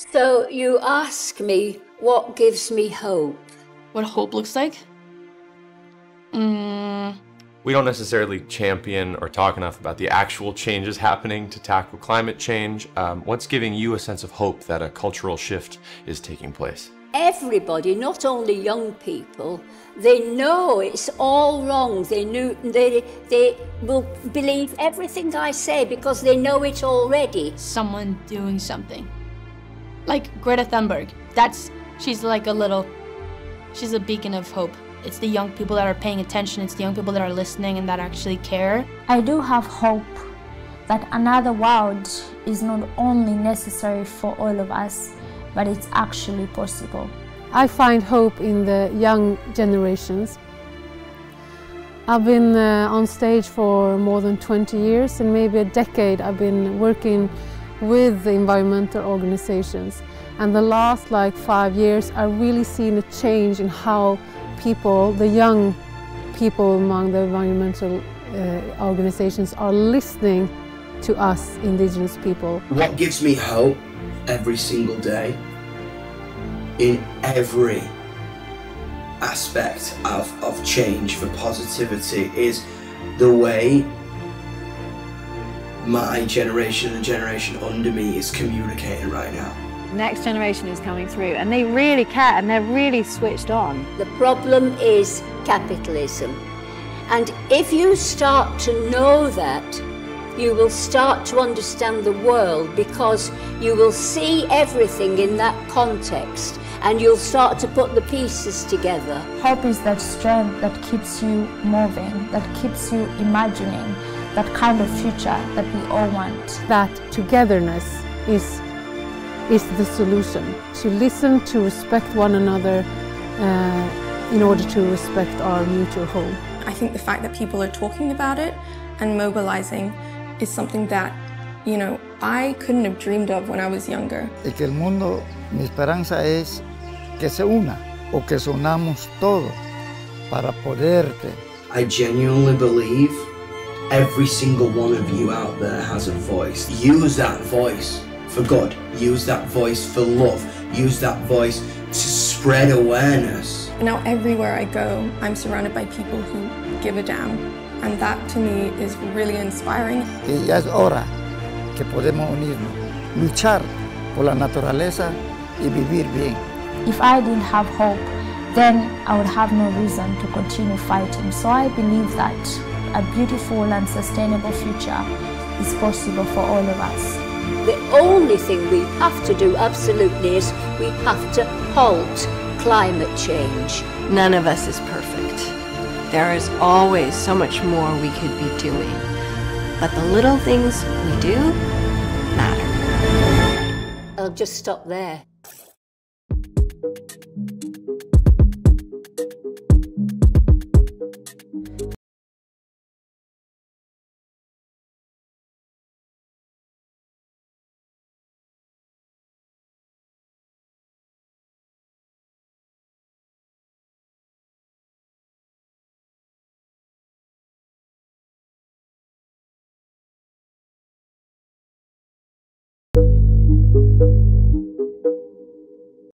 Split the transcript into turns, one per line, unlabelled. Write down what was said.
So you ask me what gives me hope?
What hope looks like?
We don't necessarily champion or talk enough about the actual changes happening to tackle climate change. What's giving you a sense of hope that a cultural shift is taking place?
Everybody, not only young people, they know it's all wrong. They will believe everything I say because they know it already.
Someone doing something. Like Greta Thunberg. She's like she's a beacon of hope. It's the young people that are paying attention, it's the young people that are listening and that actually care.
I do have hope that another world is not only necessary for all of us, but it's actually possible.
I find hope in the young generations. I've been on stage for more than 20 years, and maybe a decade I've been working with the environmental organizations. And the last 5 years I've really seen a change in how people, the young people among the environmental organizations, are listening to us indigenous people.
What gives me hope every single day, in every aspect of change for positivity, is the way my generation and the generation under me is communicating right now.
Next generation is coming through and they really care and they're really switched on.
The problem is capitalism. And if you start to know that, you will start to understand the world, because you will see everything in that context and you'll start to put the pieces together.
Hope is that strength that keeps you moving, that keeps you imagining that kind of future that we all want.
That togetherness is the solution. To listen, to respect one another in order to respect our mutual home.
I think the fact that people are talking about it and mobilizing is something that, I couldn't have dreamed of when I was younger.
Y que el mundo, mi esperanza es que se una, o que se unamos todos para poderte.
I genuinely believe every single one of you out there has a voice. Use that voice for good. Use that voice for love. Use that voice to spread awareness.
Now everywhere I go, I'm surrounded by people who give a damn. And that to me is really inspiring.
Y ya es hora que podemos unirnos, luchar por la naturaleza y vivir bien.
If I didn't have hope, then I would have no reason to continue fighting. So I believe that a beautiful and sustainable future is possible for all of us.
The only thing we have to do, absolutely, is we have to halt climate change.
None of us is perfect. There is always so much more we could be doing. But the little things we do matter.
I'll just stop there.
Thank you.